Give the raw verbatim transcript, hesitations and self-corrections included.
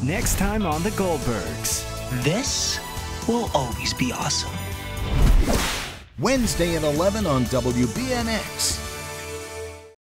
Next time on the Goldbergs. This will always be awesome. Wednesday at eleven on W B N X.